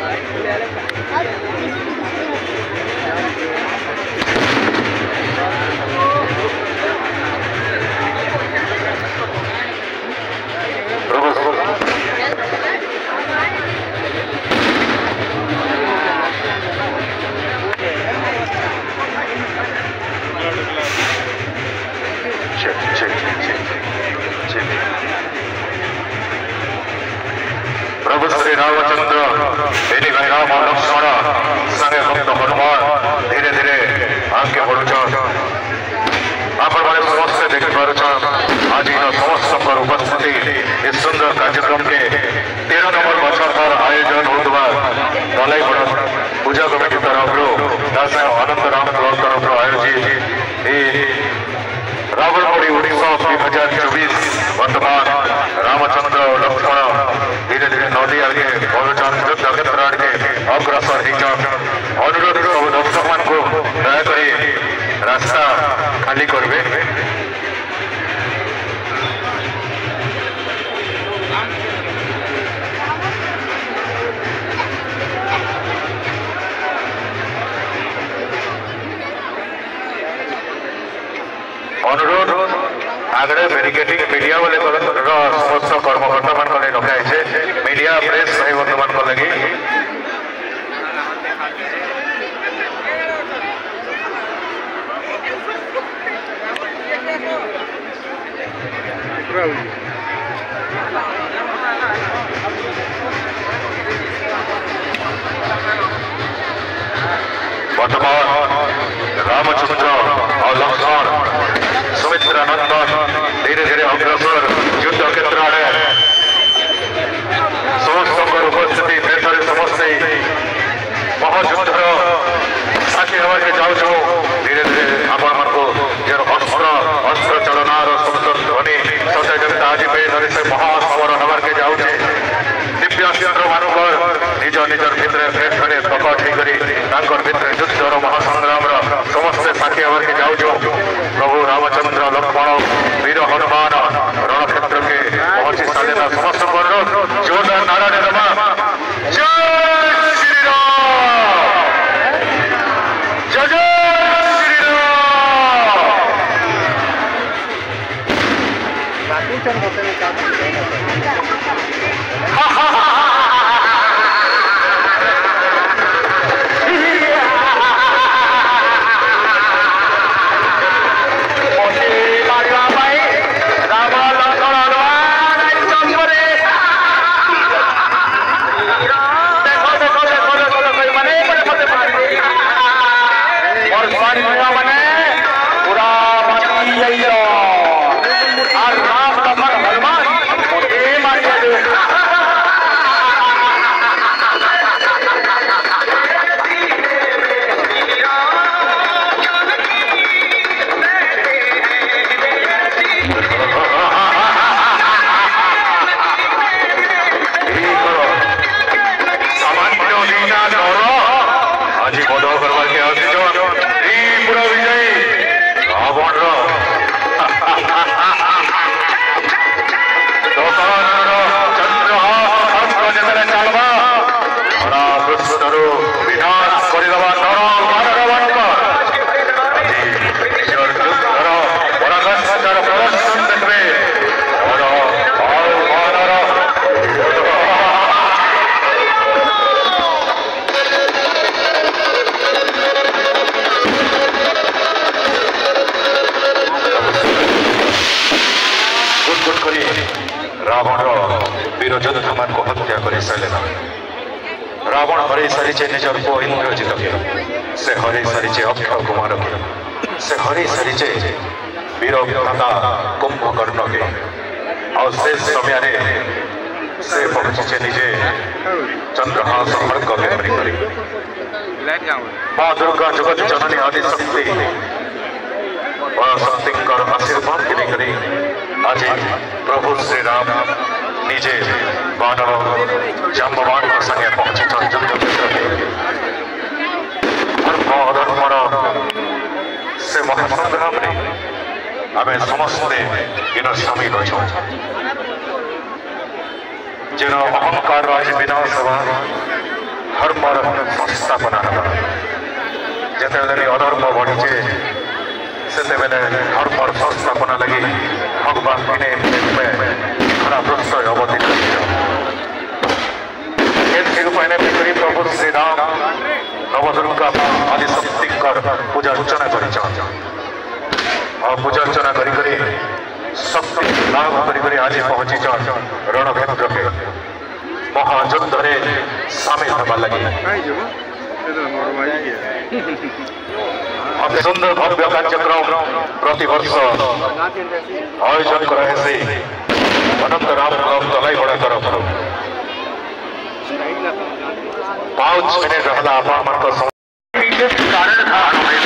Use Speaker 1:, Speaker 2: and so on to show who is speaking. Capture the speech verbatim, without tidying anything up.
Speaker 1: प्रभु श्री रामचंद्र एनी राम लक्ष्मण संगे भक्त हनुमान धीरे धीरे आगे बढ़ुन आपण मैंने समस्त देखिपुर आज समस्त उपस्थिति इस सुंदर कार्यक्रम के तेरह नंबर बछर आयोजन होता दलाईपड़ पूजा कमिटी तरफ आनंद राम क्लब तरफ आयोजित रावणपोड़ी उड़ीसा दुई हजार चौबीस वर्तमान रामचंद्र लक्ष्मण धीरे धीरे नदी आगे बढ़ुचान युद्ध क्षेत्र आड़े अग्रसर हो अनुरोध सब दर्शक मान को दयाकोरी रास्ता खाली करेंगे। अनुरोध आगे बेरिकेटिंग मीडिया वाले समस्त कर्मकर्ता मान रखाई मीडिया प्रेस भाई बंधु मान लगी वर्तमान रामचंद्र और लक्ष्मण सुमित्रा नंदन धीरे धीरे अग्रसर युद्ध क्षेत्र आड़े समस्त उपस्थिति देश समस्ते महायुद्धर साक्षी हवा के जाऊँ धीरे धीरे आपण अस्त्र अस्त्र चलनार शब्द ध्वनि सत्य जनता आज धरी से महासमर हबार के जाऊे दिव्यास्त्र मानकर निज निजर भितर प्रेस खड़े प्रकट होकर भितर युद्धर महासंग्राम समस्ते साक्षी हबार के जाऊँ प्रभु रामचंद्र लक्ष्मण वीर हनुमान रणक्षेत्र के पहुंची सारे समस्त जोरदार नारा रमा जय श्री राम जय जय श्री राम रावण हर सारी निज पु इंद्रजित के से हर सारी अक्षय कुमार के से हर सारी वीर भ्राता कुंभकर्ण के और समय से पहुंचे निजे चंद्रहास खड़ग के माँ दुर्गा जगत जननी आदि शक्ति शक्ति आशीर्वाद के लेकर आज प्रभु श्री राम निजे बानर जाम्बवान संगे पहुंची युद्ध क्षेत्र से महासंग्राम आम समस्ते इन सामिल अच्छे जेन अहंकार आज विनाश हवा धर्मर संस्थापना जिते अधर्म बढ़ीचे से धर्मर संस्थापना लगी भगवान दिने खरा वृक्ष अवतीर्ण प्रभु श्री राम नवदुर्गा आदिशक्तिकर पूजा अर्चना कर पूजा अर्चना करी शक्ति लाभ करी आज पहुंची रणक्षेत्र के महायुद्ध सामिल होगा लगी अति सुंदर भव्य कार्यक्रम प्रति वर्ष आयोजन कराए अनंत राम तलाई बड़ा तरफ पाँच मिनट रहा कारण था।